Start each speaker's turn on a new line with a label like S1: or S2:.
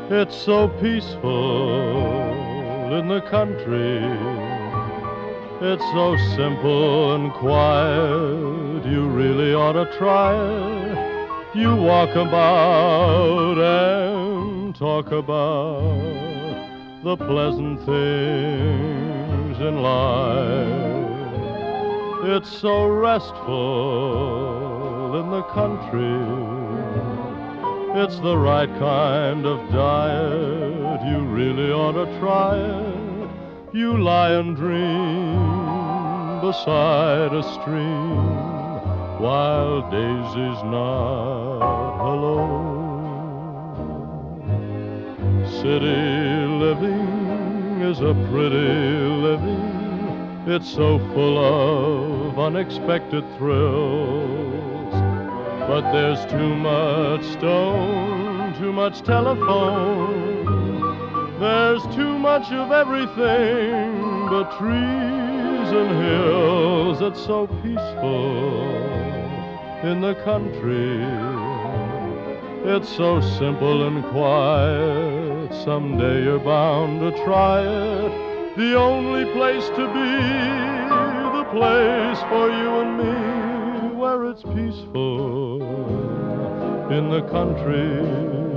S1: It's so peaceful in the country. It's so simple and quiet. You really ought to try it. You walk about and talk about the pleasant things in life. It's so restful in the country. It's the right kind of diet. You really ought to try it. You lie and dream beside a stream while daisies nod hello. City living is a pretty living. It's so full of unexpected thrills. But there's too much stone, too much telephone. There's too much of everything but trees and hills. It's so peaceful in the country. It's so simple and quiet. Someday you're bound to try it. The only place to be, the place for you and me, where it's peaceful in the country.